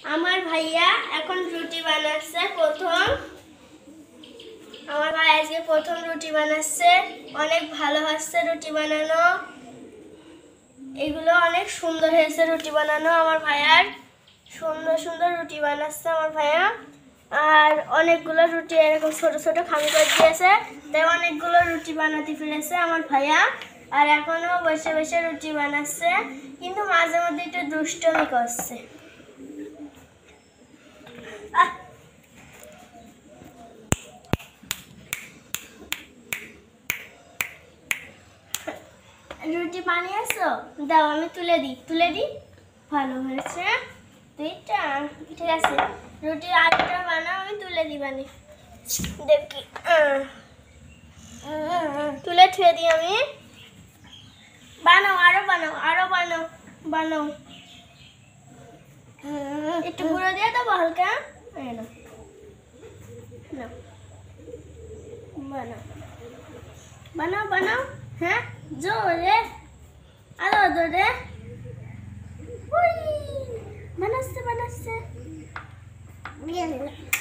আমার ভাইয়া এখন রুটি বানাচ্ছে প্রথম। আমার ভাই আজকে প্রথম রুটি বানাচ্ছে, অনেক ভালো হচ্ছে রুটি বানানো। এগুলো অনেক সুন্দর হয়েছে রুটি বানানো। আমার ভাইয়ার সুন্দর সুন্দর রুটি বানাচ্ছে আমার ভাইয়া। আর অনেকগুলো রুটি এরকম ছোট ছোট খামি করে দিয়েছে, তাই অনেকগুলো রুটি বানাতে ফেলেছে আমার ভাইয়া। আর এখনো বসে বসে রুটি বানাচ্ছে, কিন্তু মাঝে মধ্যে একটু দুষ্টমি করছে। রুটি বানিয়েছো? দাও আমি তুলে দিই। ভালো হয়েছে দুইটা, ঠিক আছে। রুটি আরেকটা বানাও, আমি তুলে দিই। দেখি তুলে ছুঁয়ে দিই আমি। বানাও, আরো বানাও। একটু গুঁড়ো দিয়ে দেবো হালকা। বানাও। হ্যাঁ, জোরে, আরো জোরে। বানাচ্ছে